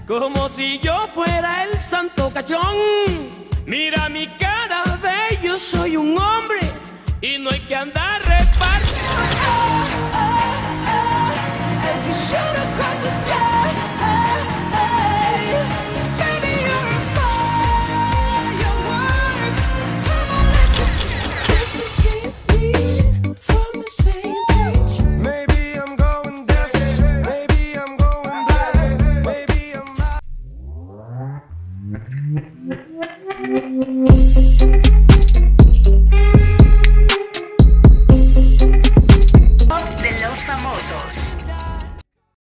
como si yo fuera el santo cachón. Mira mi cara, ve, yo soy un hombre y no hay que andar